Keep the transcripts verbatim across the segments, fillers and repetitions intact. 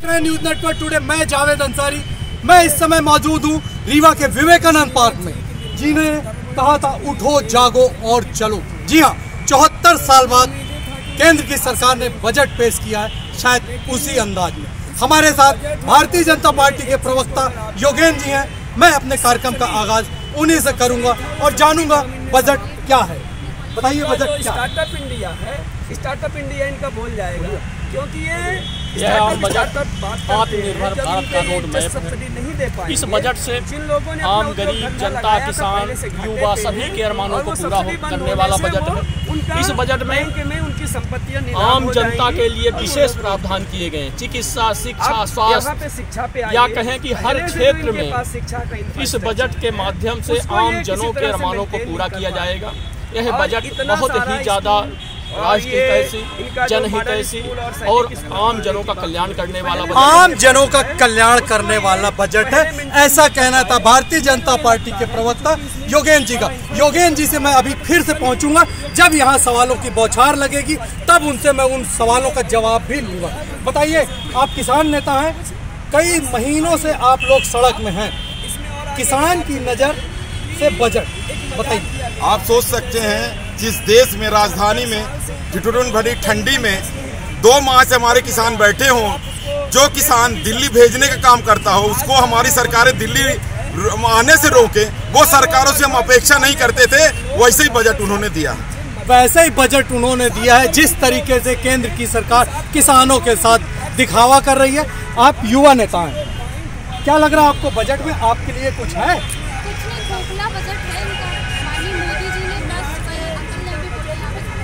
रहे news network today. मैं जावेद अंसारी। मैं इस समय मौजूद हूँ रीवा के विवेकानंद पार्क में, जिन्हें कहा था उठो जागो और चलो। जी हाँ, चौहत्तर साल बाद केंद्र की सरकार ने बजट पेश किया है, शायद उसी अंदाज में। हमारे साथ भारतीय जनता पार्टी के प्रवक्ता योगेंद्र जी हैं। मैं अपने कार्यक्रम का आगाज उन्हीं से करूंगा और जानूंगा बजट क्या है। बताइए बजट क्या? स्टार्टअप इंडिया है, स्टार्टअप इंडिया इनका बोल जाएगा, क्योंकि ये बजट आत्मनिर्भर भारत का रोड मैप सब्सिडी नहीं दे पाए। इस बजट से जिन लोगों ने आम गरीब जनता, किसान, युवा सभी के अरमानों को पूरा करने वाला बजट है। इस बजट में उनकी संपत्तियां आम जनता के लिए विशेष प्रावधान किए गए हैं। चिकित्सा, शिक्षा, स्वास्थ्य, शिक्षा पे या कहें कि हर क्षेत्र में इस बजट के माध्यम से आम जनों के अरमानों को पूरा किया जाएगा। यह बजट बहुत ही ज्यादा राष्ट्रहितैषी, जनहितैषी और आम जनों का कल्याण करने वाला बजट आम जनों का कल्याण करने वाला बजट है, ऐसा कहना था भारतीय जनता पार्टी के प्रवक्ता योगेंद्र जी का। योगेंद्र जी से मैं अभी फिर से पहुंचूंगा, जब यहाँ सवालों की बौछार लगेगी तब उनसे मैं उन सवालों का जवाब भी लूंगा। बताइए, आप किसान नेता हैं, कई महीनों से आप लोग सड़क में हैं, किसान की नज़र से बजट बताइए। आप सोच सकते हैं जिस देश में, राजधानी में ठिठुरन भरी ठंडी में दो माह से हमारे किसान बैठे हों, जो किसान दिल्ली भेजने का काम करता हो उसको हमारी सरकारें दिल्ली आने से रोके, वो सरकारों से हम अपेक्षा नहीं करते थे, वैसे ही बजट उन्होंने दिया। वैसे ही बजट उन्होंने दिया है जिस तरीके से केंद्र की सरकार किसानों के साथ दिखावा कर रही है। आप युवा नेता हैं, क्या लग रहा है आपको बजट में आपके लिए कुछ है? खोखला बजट है इनका। माननीय मोदी जी ने बस अंकल ने अभी बोला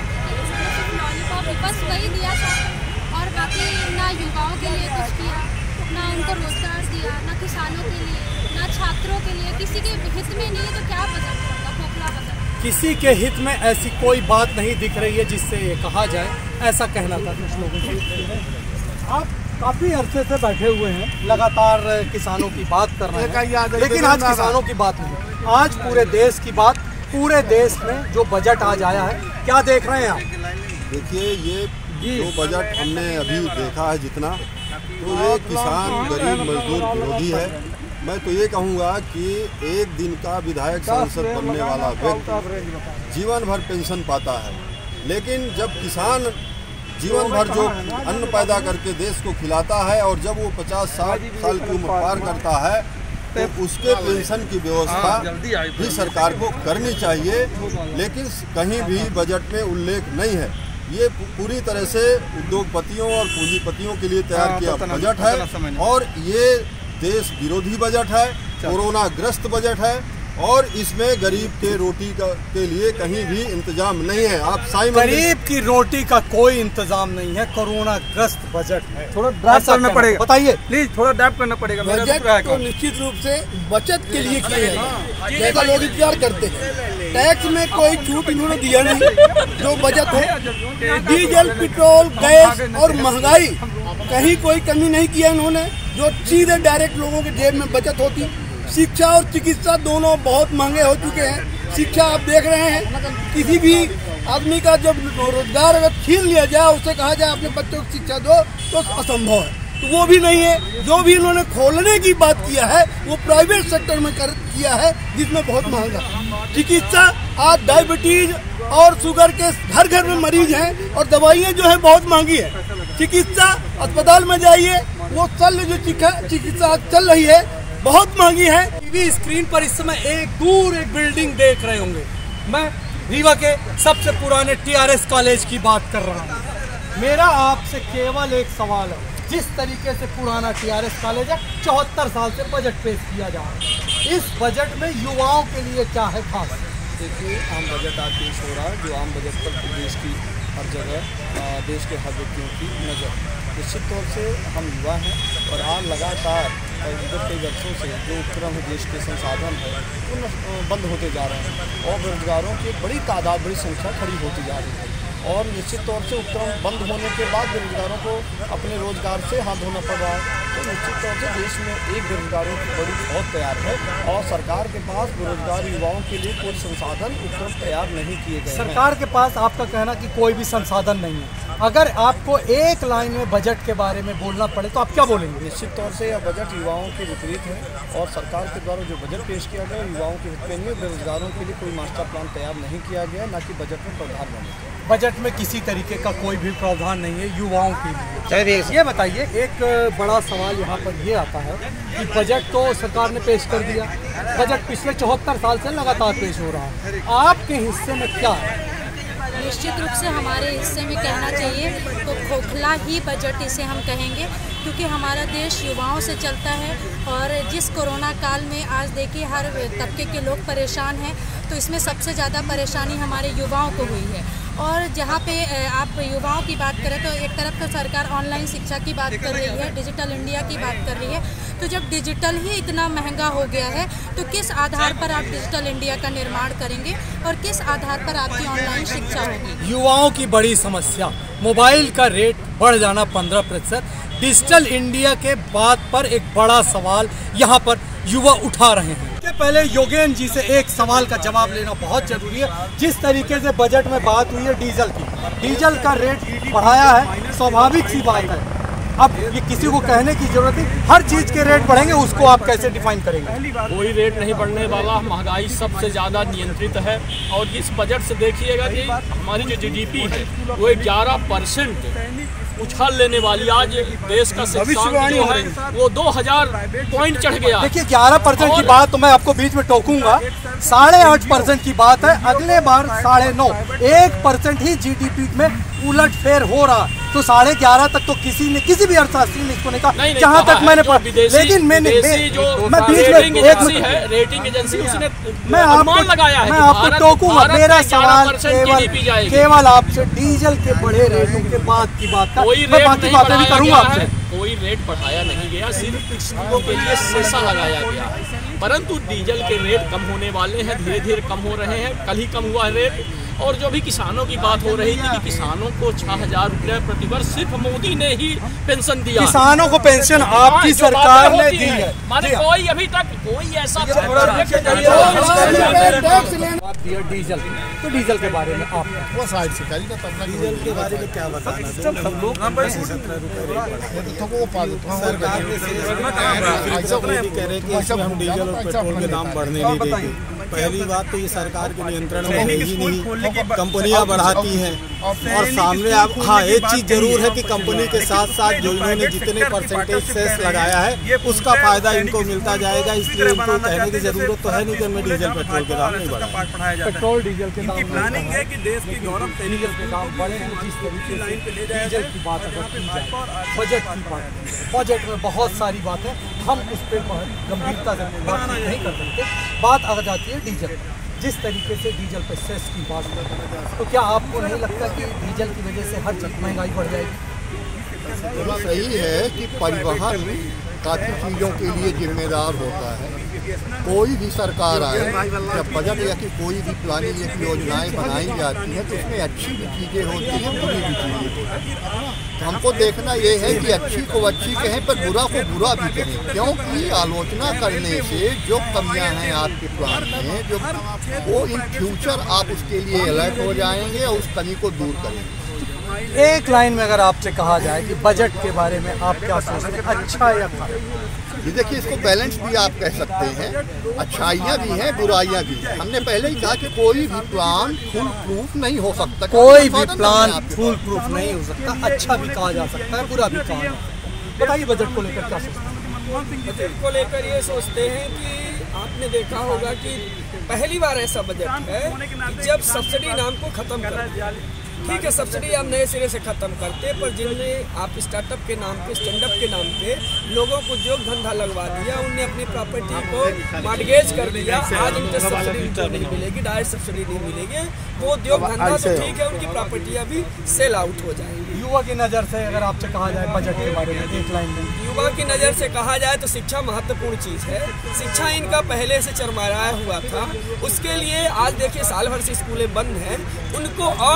लॉलीपॉप बस वही दिया था, और बाकी ना युवाओं के लिए कुछ किया, ना उनको रोजगार दिया, ना किसानों के लिए, ना छात्रों के लिए। किसी के हित में नहीं, तो क्या बजट होगा? खोखला बजट। किसी के हित में ऐसी कोई बात नहीं दिख रही है जिससे ये कहा जाए, ऐसा कहना था कुछ लोगों को। आप काफी अरसे से बैठे हुए हैं, लगातार किसानों की बात कर रहे हैं, लेकिन आज किसानों की बात नहीं, आज पूरे देश की बात। पूरे देश में जो बजट आज आया है, क्या देख रहे हैं आप? देखिए, ये जो बजट हमने अभी देखा है जितना, तो ये किसान, गरीब, मजदूर विरोधी है। मैं तो ये कहूँगा कि एक दिन का विधायक, सांसद बनने वाला व्यक्ति जीवन भर पेंशन पाता है, लेकिन जब किसान जीवन भर जो अन्न पैदा करके देश को खिलाता है और जब वो पचास साठ साल की उम्र पार करता है, तो उसके पेंशन की व्यवस्था भी सरकार को करनी चाहिए, लेकिन कहीं भी बजट में उल्लेख नहीं है। ये पूरी तरह से उद्योगपतियों और पूंजीपतियों के लिए तैयार किया बजट है, और ये देश विरोधी बजट है, कोरोना ग्रस्त बजट है, और इसमें गरीब के रोटी का के लिए कहीं भी इंतजाम नहीं है। आप साई गरीब की रोटी का कोई इंतजाम नहीं है, कोरोना ग्रस्त बजट है। थोड़ा ड्राफ्ट करना पड़ेगा, बताइए प्लीज, थोड़ा ड्राफ्ट करना पड़ेगा। बजट तो निश्चित रूप से बचत के लिए किए हैं, जैसा लोग इंतजार करते हैं। टैक्स में कोई छूट इन्होंने दिया नहीं, जो बजट हो। डीजल, पेट्रोल, गैस और महंगाई, कहीं कोई कमी नहीं किया इन्होंने, जो सीधे डायरेक्ट लोगों के जेब में बचत होती। शिक्षा और चिकित्सा दोनों बहुत महंगे हो चुके हैं। शिक्षा आप देख रहे हैं, किसी भी आदमी का जब रोजगार अगर छीन लिया जाए, उससे कहा जाए अपने बच्चों को शिक्षा दो, तो असंभव है, तो वो भी नहीं है। जो भी इन्होंने खोलने की बात किया है, वो प्राइवेट सेक्टर में कर किया है, जिसमें बहुत महंगा चिकित्सा। आज डायबिटीज और शुगर के घर घर में मरीज हैं, और दवाइयाँ जो है बहुत महंगी है। चिकित्सा अस्पताल में जाइए, वो शल्य जो चिकित्सा चल रही है बहुत महंगी है। टीवी स्क्रीन पर इस समय एक दूर एक बिल्डिंग देख रहे होंगे। मैं रीवा के सबसे पुराने टीआरएस कॉलेज की बात कर रहा हूँ। मेरा आपसे केवल एक सवाल है, जिस तरीके से पुराना टीआरएस कॉलेज है, चौहत्तर साल से बजट पेश किया जा रहा है, इस बजट में युवाओं के लिए क्या है खास? देखिए, आम बजट आज पेश हो रहा है, जो आम बजट पर देश की हर जगह, देश के हर व्यक्तियों की नज़र। निश्चित तौर से हम युवा हैं, और आज लगातार विगत कई वर्षों से जो उपक्रम है, देश के संसाधन है, वो बंद होते जा रहे हैं, और बेरोजगारों की बड़ी तादाद, बड़ी संख्या खड़ी होती जा रही है। और निश्चित तौर से उपक्रम बंद होने के बाद बेरोजगारों को अपने रोजगार से हाथ धोना पड़ रहा है। तो निश्चित तौर से देश में एक बेरोजगारों की बड़ी बहुत तैयार है और सरकार के पास बेरोजगार युवाओं के लिए कोई संसाधन उपक्रम तैयार नहीं किए गए। सरकार के पास आपका कहना कि कोई भी संसाधन नहीं है। अगर आपको एक लाइन में बजट के बारे में बोलना पड़े तो आप क्या बोलेंगे? निश्चित तौर से यह बजट युवाओं के विपरीत है और सरकार के द्वारा जो बजट पेश किया गया युवाओं के हित में नहीं, बेरोजगारों के लिए कोई मास्टर प्लान तैयार नहीं किया गया, न कि बजट में प्रावधान बने। बजट में किसी तरीके का कोई भी प्रावधान नहीं है युवाओं के लिए। ये बताइए, एक बड़ा सवाल यहाँ पर ये आता है कि बजट तो सरकार ने पेश कर दिया, बजट पिछले चौहत्तर साल से लगातार पेश हो रहा है, आपके हिस्से में क्या है? निश्चित रूप से हमारे हिस्से में कहना चाहिए तो खोखला ही बजट इसे हम कहेंगे, क्योंकि हमारा देश युवाओं से चलता है और जिस कोरोना काल में आज देखिए हर तबके के लोग परेशान हैं, तो इसमें सबसे ज़्यादा परेशानी हमारे युवाओं को हुई है। और जहाँ पे आप युवाओं की बात करें तो एक तरफ तो सरकार ऑनलाइन शिक्षा की बात कर रही है, डिजिटल इंडिया की बात कर रही है, तो जब डिजिटल ही इतना महंगा हो गया है तो किस आधार पर आप डिजिटल इंडिया का निर्माण करेंगे और किस आधार पर आपकी ऑनलाइन शिक्षा होगी? युवाओं की बड़ी समस्या मोबाइल का रेट बढ़ जाना पंद्रह प्रतिशत, डिजिटल इंडिया के बात पर एक बड़ा सवाल यहाँ पर युवा उठा रहे हैं। के पहले योगेन जी से एक सवाल का जवाब लेना बहुत जरूरी है। जिस तरीके से बजट में बात हुई है डीजल की, डीजल का रेट बढ़ाया है, स्वाभाविक सी बात है। अब ये किसी को कहने की जरूरत नहीं, हर चीज के रेट बढ़ेंगे, उसको आप कैसे डिफाइन करेंगे? कोई रेट नहीं बढ़ने वाला, महंगाई सबसे ज़्यादा नियंत्रित है। और इस बजट से देखिएगा कि हमारी जो जीडीपी है वो ग्यारह परसेंट उछाल लेने वाली, आज देश का वो दो हजार पॉइंट चढ़ गया। देखिए ग्यारह परसेंट की बात तो मैं आपको बीच में टोकूंगा, साढ़े आठ परसेंट की बात है, अगले बार साढ़े नौ, एक परसेंट ही जीडीपी में उलट फेर हो रहा, तो साढ़े ग्यारह तक तो किसी ने किसी भी अर्थशास्त्री ने इसको नहीं कहा, जहाँ तक मैंने पढ़ा। लेकिन मैंने मैं बीच में एक रेटिंग एजेंसी उसने मैं आपको लगाया है, मैं आपको टोकूंगा। मेरा सवाल केवल केवल आपसे डीजल के बढ़े रेटों के बाद की बात का, मैं बाकी बातें भी करूंगा आपसे। कोई रेट बढ़ाया नहीं गया, सिर्फ किसानों के लिए सेसा लगाया गया, परंतु डीजल के रेट कम होने वाले हैं, धीरे धीरे कम हो रहे हैं, कल ही कम हुआ है रेट। और जो भी किसानों की बात हो रही थी कि किसानों को छह हजार रुपये प्रतिवर्ष सिर्फ मोदी ने ही पेंशन दिया, किसानों को पेंशन आपकी सरकार ने दी है, माने कोई अभी तक कोई ऐसा डीजल, तो डीजल के बारे में आप वो साइड से करी ना, तब डीजल के बारे में क्या बताना, सब लोग सत्रह रुपये तो वो पा देते सरकार कह रहे कि हम डीजल और पेट्रोल के दाम बढ़ने नहीं देंगे। पहली बात तो ये सरकार के नियंत्रण में है ही नहीं, कंपनियां बढ़ाती हैं और सामने आप, हाँ एक चीज़ जरूर है कि कंपनी के साथ साथ जो इन्होंने जितने परसेंटेज सेस लगाया है उसका फायदा इनको मिलता जाएगा, इसलिए इनको कहने की जरूरत तो है नहीं कि हमें डीजल पेट्रोल के दाम नहीं बढ़ाए। पेट्रोल डीजल के दाम प्लानिंग है कि देश की गौरव डीजल के दाम बढ़े, जिस तरीके से डीजल की बात अगर की जाए, बजट की बात, बजट में बहुत सारी बातें हम उस पर गंभीरता से बात नहीं कर सकते। बात आ जाती है डीजल, जिस तरीके से डीजल पे सेस की बात करते हैं, तो क्या आपको नहीं लगता कि डीजल की वजह से हर जगह महंगाई बढ़ जाएगी? तो सही है कि परिवहन काफ़ी चीज़ों के लिए जिम्मेदार होता है। कोई भी सरकार आए, जब बजट या कि कोई भी प्लानिंग या योजनाएं बनाई जाती हैं तो उसमें अच्छी भी चीज़ें होती हैं, बुरी भी चीज़ें होती हैं। तो हमको देखना ये है कि अच्छी को अच्छी कहें पर बुरा को बुरा भी कहें, क्योंकि आलोचना करने से जो कमियां हैं आपके प्लान में, जो वो इन फ्यूचर आप उसके लिए अलर्ट हो जाएंगे और उस कमी को दूर करेंगे। एक लाइन में अगर आपसे कहा जाए कि बजट के बारे में आप क्या सोचते हैं, अच्छा या ये देखिए, इसको बैलेंस भी आप कह सकते हैं, अच्छाइयाँ भी हैं, बुराइयाँ भी हैं। हमने पहले ही कहा कि कोई भी प्लान फुल प्रूफ नहीं हो सकता, कोई भी प्लान फुल प्रूफ नहीं हो सकता, अच्छा भी कहा जा सकता है, बुरा भी कहा जा सकता है। बताइए बजट को लेकर क्या सोचते हैं? बजट को लेकर ये सोचते हैं कि आपने देखा होगा कि पहली बार ऐसा बजट है कि जब सब्सिडी नाम को खत्म कर दिया। ठीक है, सब्सिडी आप नए सिरे से खत्म करते, पर जिनने आप स्टार्टअप के नाम पे, स्टैंडअप के नाम पे लोगों को उद्योग धंधा लगवा दिया, उनने अपनी प्रॉपर्टी को मॉर्गेज कर दिया, आज उनको सब्सिडी तो नहीं मिलेगी, डायरेक्ट सब्सिडी नहीं मिलेगी, वो उद्योग धंधा तो ठीक है, उनकी प्रॉपर्टियाँ भी सेल आउट हो जाएंगी। युवा की नज़र से अगर आपसे कहा जाए बजट के बारे में एक लाइन में, युवा की नज़र से कहा जाए तो शिक्षा महत्वपूर्ण चीज़ है। शिक्षा इनका पहले से चरमराया हुआ था, उसके लिए आज देखिए साल भर से स्कूलें बंद हैं, उनको और उठाने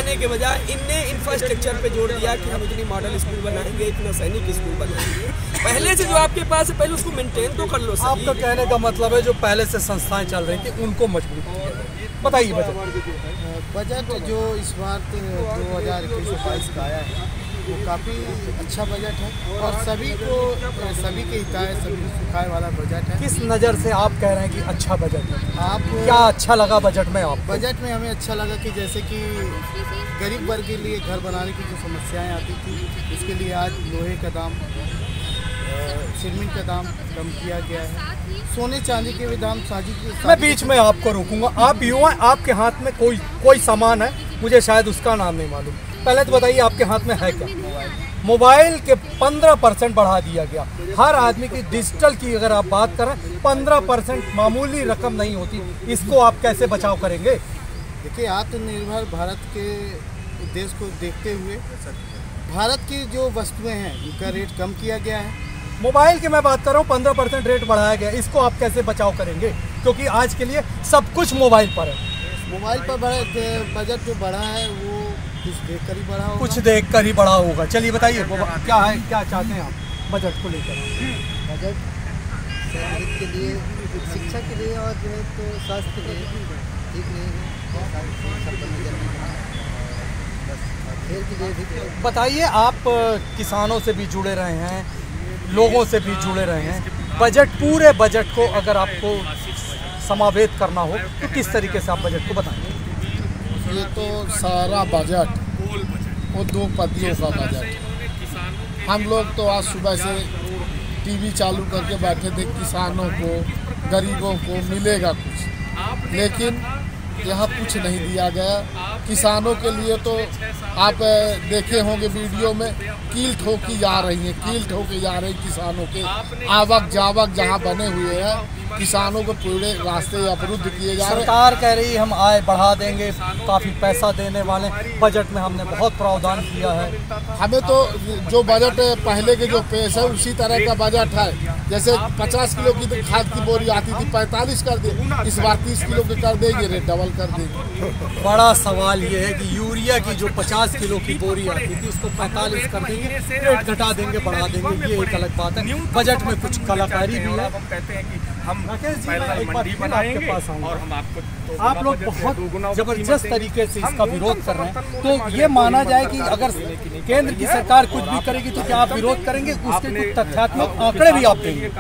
बनाने के बजाय इनने इंफ्रास्ट्रक्चर पे जोड़ दिया कि हम इतनी मॉडल स्कूल बनाएंगे, इतना सैनिक स्कूल बनाएंगे। पहले से जो आपके पास है पहले उसको मेंटेन तो कर लो। आपका कहने का मतलब है जो पहले से संस्थाएं चल रही थी उनको मजबूत किया। बताइए बजट बजट जो इस बार दो हज़ार इक्कीस बाईस का आया है वो काफ़ी अच्छा बजट है और सभी को सभी के हिताय सभी सुखाए वाला बजट है। किस नज़र से आप कह रहे हैं कि अच्छा बजट है? आप क्या अच्छा लगा बजट में? आप बजट में हमें अच्छा लगा कि जैसे कि गरीब वर्ग के लिए घर बनाने की जो समस्याएं आती थी उसके लिए आज लोहे का दाम, सीमेंट का दाम कम किया गया है, सोने चांदी के भी दाम साजी के। मैं बीच में आपको रोकूंगा। आप युवा, आपके हाथ में कोई कोई सामान है, मुझे शायद उसका नाम नहीं मालूम। पहले तो बताइए आपके हाथ में है क्या? मोबाइल के पंद्रह परसेंट बढ़ा दिया गया। हर आदमी की डिजिटल की अगर आप बात करें पंद्रह परसेंट मामूली रकम नहीं होती। इसको आप कैसे बचाव करेंगे? देखिए, आत्मनिर्भर भारत के उद्देश्य को देखते हुए भारत की जो वस्तुएं हैं उनका रेट कम किया गया है। मोबाइल की मैं बात कर रहा हूँ, पंद्रह परसेंट रेट बढ़ाया गया। इसको आप कैसे बचाव करेंगे? क्योंकि आज के लिए सब कुछ मोबाइल पर है। मोबाइल पर बजट जो बढ़ा है वो कुछ देख कर ही बढ़ा होगा। कुछ देख कर ही बढ़ा होगा। चलिए बताइए क्या है, क्या चाहते हैं आप बजट को लेकर? बजट के लिए, शिक्षा के लिए और जो है तो स्वास्थ्य के लिए ठीक नहीं है। बताइए, आप किसानों से भी जुड़े रहे हैं, लोगों से भी जुड़े रहे हैं। बजट, पूरे बजट को अगर आपको समावेत करना हो तो किस तरीके से आप बजट को बताएंगे? ये तो सारा बजट वो दो पतियों का बजट। हम लोग तो आज सुबह से टीवी चालू करके बैठे थे, किसानों को, गरीबों को मिलेगा कुछ, लेकिन यहाँ कुछ नहीं दिया गया। किसानों के लिए तो आप देखे होंगे वीडियो में कील ठोकी जा रही है, कील ठोकी जा रही किसानों के आवक जावक जहाँ बने हुए हैं, किसानों को पूरे रास्ते अवरुद्ध किए जा रहे हैं। सरकार कह रही है हम आय बढ़ा देंगे, काफ़ी पैसा देने वाले। बजट में हमने बहुत प्रावधान किया है। हमें तो जो बजट पहले के जो पेश है उसी तरह का बजट है। जैसे पचास किलो की खाद की बोरी आती थी, पैंतालीस कर दे, इस बार तीस किलो की कर देंगे, रेट डबल कर देंगे। बड़ा सवाल ये है कि यूरिया की जो पचास किलो की बोरी आती थी उसको पैंतालीस कर देंगे, रेट घटा देंगे, बढ़ा देंगे। ये एक अलग बात है। बजट में कुछ कलाकारी भी है। हम मंडी बनाएंगे और हम आपको आप लोग बहुत जबरदस्त तरीके से इसका विरोध कर रहे हैं, तो ये माना जाए कि अगर केंद्र की सरकार कुछ भी करेगी तो क्या आप विरोध करेंगे? उसके कुछ तथ्यात्मक आंकड़े भी आप देंगे।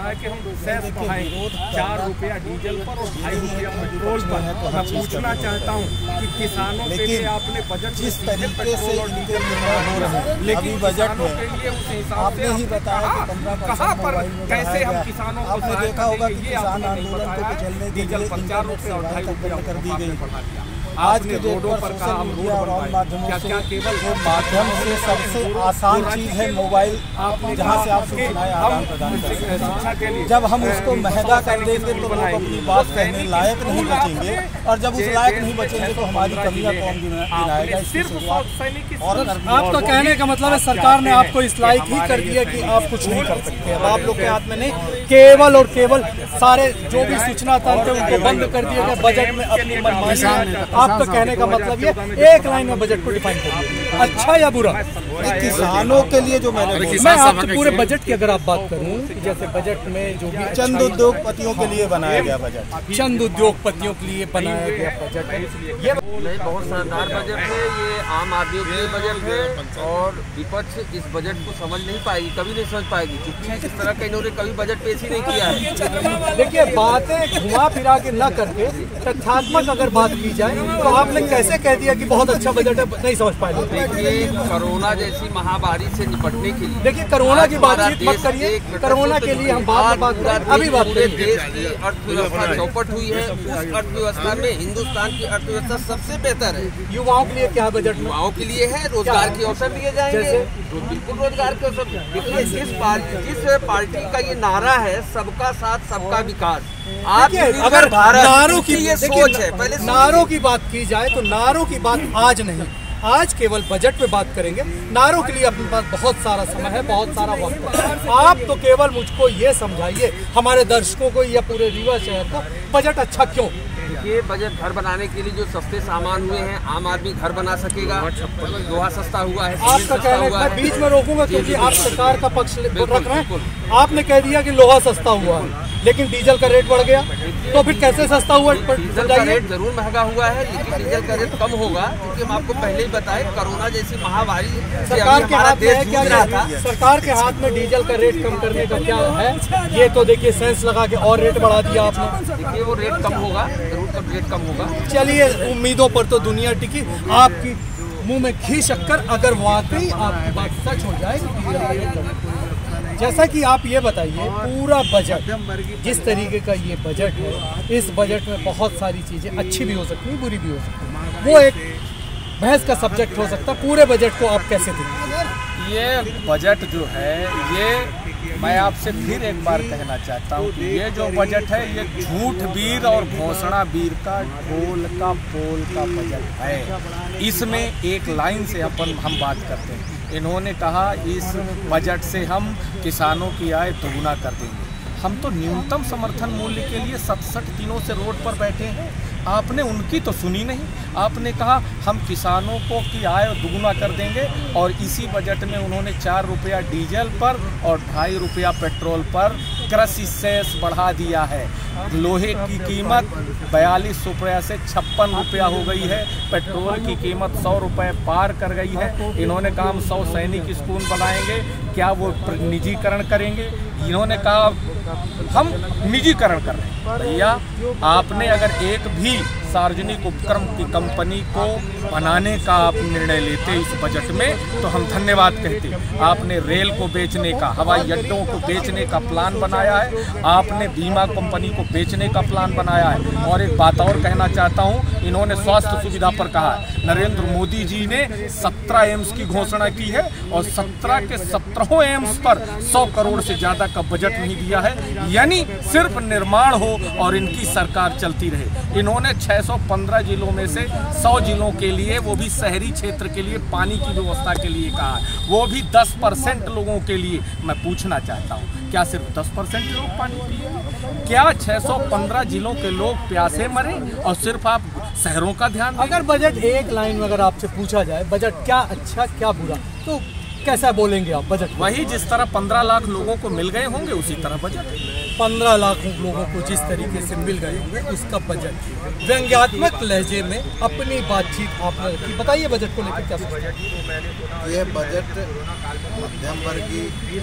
चार रुपया डीजल पर और ढाई रुपया पेट्रोल पर है। तो मैं पूछना चाहता हूँ कि किसानों के लिए आपने बजट जिस तरीके से इनके निर्णय हो रहे हैं, लेकिन बजट में आपने ही बताया कि पंद्रह परसेंट मोबाइल में कैसे हम किसानों को आपने देखा होगा कि किसान आंदोलन को कुचलने के लिए इंटरनेट सेवाएं बंद कर दी गई। आज के डेट पर सोशल मीडिया और ऑन माध्यमों से जो माध्यम से सबसे आसान चीज़ है मोबाइल, जहां से आप सूचनाएं आदान प्रदान कर सकते हैं। जब हम उसको महंगा कर देंगे तो लोग अपनी बात कहने लायक नहीं बचेंगे, और जब उस लायक नहीं बचेंगे तो हमारी कमियां कौन गिनाएगा? इसकी शुरुआत और आपका कहने का मतलब है सरकार ने आपको इस लायक ही कर दिया कि आप कुछ नहीं कर सकते। अब आप लोग के हाथ में नहीं, केवल और केवल सारे जो भी सूचना तंत्र उनको बंद कर दिया गया। बजट में अपनी मनमानी। आपका कहने का मतलब ये एक लाइन में बजट को डिफाइन करिए, अच्छा या बुरा? किसानों के लिए जो मैंने मैं आपके पूरे बजट की अगर आप बात करूं, जैसे बजट में जो भी चंद उद्योगपतियों के लिए बनाया गया बजट, चंद उद्योगपतियों के लिए बनाया गया बजट है। ये नहीं, बहुत शानदार बजट है। ये आम आदमियों के लिए बजट है और विपक्ष इस बजट को समझ नहीं पाएगी, कभी नहीं समझ पाएगी, क्योंकि इस तरह का इन्होंने कभी बजट पेश ही नहीं किया है। देखिए, बातें घुमा फिरा के न करके तथ्यात्मक अगर बात की जाए तो आपने कैसे कह दिया कि बहुत अच्छा बजट है, नहीं समझ पाए। देखिए, कोरोना जैसी महामारी से निपटने के लिए, देखिए कोरोना की बातचीत मत करिए, कोरोना के लिए हम बाद में बात करें, अभी बात करें। देश की अर्थव्यवस्था चौपट हुई है, उस अर्थव्यवस्था में हिंदुस्तान की अर्थव्यवस्था सबसे बेहतर है। युवाओं के लिए क्या है बजट में? युवाओं के लिए है रोजगार के अवसर दिए जाएंगे, बिल्कुल रोजगार के अवसर। देखिए, जिस पार्टी जिस पार्टी का ये नारा है सबका साथ सबका विकास, आप अगर नारों की ये सोच है, पहले नारों की बात की जाए तो नारों की बात आज नहीं, आज केवल बजट पे बात करेंगे। नारों के लिए अपने पास बहुत सारा समय है, बहुत सारा वक्त है। आप तो केवल मुझको ये समझाइए, हमारे दर्शकों को या पूरे रीवा शहर को, बजट अच्छा क्यों? ये बजट घर बनाने के लिए जो सस्ते सामान हुए हैं, आम आदमी घर बना सकेगा। लोहा सस्ता हुआ है, आपका कहना है, मैं बीच में रोकूंगा क्योंकि आप सरकार का पक्ष रख रहे हैं। आपने कह दिया कि लोहा सस्ता हुआ है, लेकिन डीजल का रेट बढ़ गया, तो फिर कैसे सस्ता हुआ? डीजल का रेट जरूर महंगा हुआ है, लेकिन डीजल का रेट कम होगा, क्योंकि हम आपको पहले ही बताए कोरोना जैसी महामारी सरकार के हाथ में है। क्या था सरकार के हाथ में डीजल का रेट कम करने का क्या है? ये तो देखिए सेंस लगा के और रेट बढ़ा दिया आपने। देखिए वो रेट कम होगा, जरूर रेट कम होगा। चलिए, उम्मीदों पर तो दुनिया टिकी। आपकी मुंह में घी शक्कर, अगर वाकई आपकी बात सच हो जाए। जैसा कि आप ये बताइए, पूरा बजट जिस तरीके का ये बजट है, इस बजट में बहुत सारी चीज़ें अच्छी भी हो सकती हैं, बुरी भी हो सकती हैं, वो एक बहस का सब्जेक्ट हो सकता है। पूरे बजट को आप कैसे देखें? ये बजट जो है, ये मैं आपसे फिर एक बार कहना चाहता हूँ कि ये जो बजट है, ये झूठ वीर और घोषणा वीर का ढोल का पोल का बजट है। इसमें एक लाइन से अपन हम बात करते हैं। इन्होंने कहा इस बजट से हम किसानों की आय दोगुना कर देंगे। हम तो न्यूनतम समर्थन मूल्य के लिए सड़सठ दिनों से रोड पर बैठे हैं, आपने उनकी तो सुनी नहीं। आपने कहा हम किसानों को की आय दुगुना कर देंगे, और इसी बजट में उन्होंने चार रुपया डीजल पर और ढाई रुपया पेट्रोल पर कृषि सेस बढ़ा दिया है। लोहे की कीमत बयालीस रुपया से छप्पन रुपया हो गई है, पेट्रोल की कीमत सौ रुपये पार कर गई है। इन्होंने कहा हम सौ सैनिक स्कूल बनाएंगे, क्या वो निजीकरण करेंगे? इन्होंने कहा हम निजीकरण कर रहे हैं। भैया, आपने अगर एक भी सार्वजनिक उपक्रम की कंपनी को बनाने का आप निर्णय लेते इस बजट में, तो हम धन्यवाद कहते। आपने रेल को बेचने का, हवाई अड्डों को बेचने का प्लान बनाया है, आपने बीमा कंपनी को बेचने का प्लान बनाया है। और एक बात और कहना चाहता हूँ, इन्होंने स्वास्थ्य सुविधा पर कहा है। नरेंद्र मोदी जी ने सत्रह एम्स की घोषणा की है, और सत्रह के सत्रहों एम्स पर सौ करोड़ से ज़्यादा का बजट नहीं दिया है, यानी सिर्फ निर्माण हो और इनकी सरकार चलती रहे। इन्होंने छह सौ पंद्रह जिलों में से सौ जिलों के लिए, वो भी शहरी क्षेत्र के लिए पानी की व्यवस्था के लिए कहा है, वो भी दस परसेंट लोगों के लिए। मैं पूछना चाहता हूँ, क्या सिर्फ दस परसेंट लोग पानी पिए? क्या छह सौ पंद्रह जिलों के लोग प्यासे मरे और सिर्फ आप शहरों का ध्यान? अगर बजट एक लाइन में अगर आपसे पूछा जाए, बजट क्या अच्छा क्या बुरा, तो कैसा बोलेंगे आप बजट? वही जिस तरह पंद्रह लाख लोगों को मिल गए होंगे उसी तरह बजट। पंद्रह लाख लोगों को जिस तरीके से मिल गए होंगे उसका बजट। व्यंग्यात्मक लहजे में अपनी बातचीत आपने रखी, बताइए बजट को लेकर क्या सोचते हैं? ये बजट मध्यम वर्गीय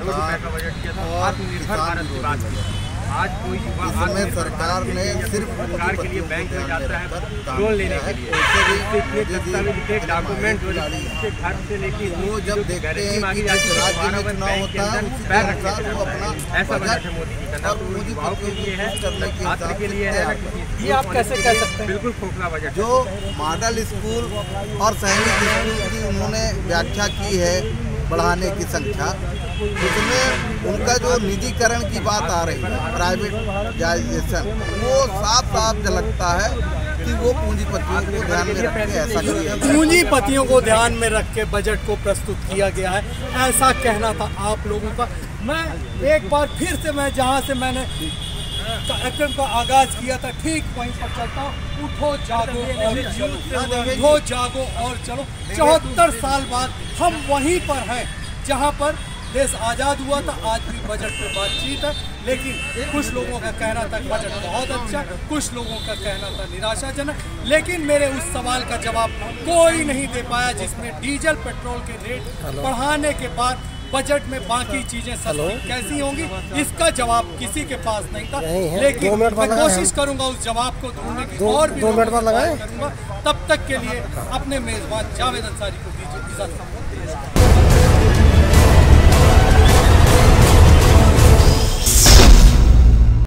और किसान विरोधी आज कोई इसमें सरकार ने सिर्फ सरकार के लिए बैंक में जाता है लोन लेने के लिए, दस्तावेज डॉक्यूमेंट घर से लेके वो जब देखते हैं कि जिस राज्य में चुनाव होता है उसी अनुसार वो अपना ऐसा बजट है मोदी जी का, मोदी के लिए है, छात्र के लिए है। ये आप कैसे कह सकते हैं? बिल्कुल खोखला बजट। जो मॉडल स्कूल और सैनिक स्कूल की उन्होंने व्याख्या की है बढ़ाने की संख्या, उसमें उनका जो निजीकरण की बात आ रही है, प्राइवेटाइजेशन, वो साफ साफ झलकता है कि वो पूंजीपतियों को ध्यान में रख के ऐसा किया। पूंजीपतियों को ध्यान में रख के बजट को प्रस्तुत किया गया है, ऐसा कहना था आप लोगों का। मैं एक बार फिर से मैं जहां से मैंने कार्यक्रम का आगाज किया था, ठीक वहीं पर चलता हूँ। उठो जागो और चलो, उठो जागो और चलो। चौहत्तर साल बाद हम वहीं पर हैं जहां पर देश आज़ाद हुआ था। आज भी बजट पे बातचीत है, लेकिन कुछ लोगों का कहना था बजट बहुत अच्छा, कुछ लोगों का कहना था निराशाजनक। लेकिन मेरे उस सवाल का जवाब कोई नहीं दे पाया, जिसमें डीजल पेट्रोल के रेट बढ़ाने के बाद बजट में बाकी चीजें सस्ती कैसी होंगी, इसका जवाब किसी के पास नहीं था। लेकिन मैं कोशिश करूंगा उस जवाब को ढूंढने की, और भी करूंगा। तब तक के लिए अपने मेजबान जावेद अंसारी को दीजिए इजाजत।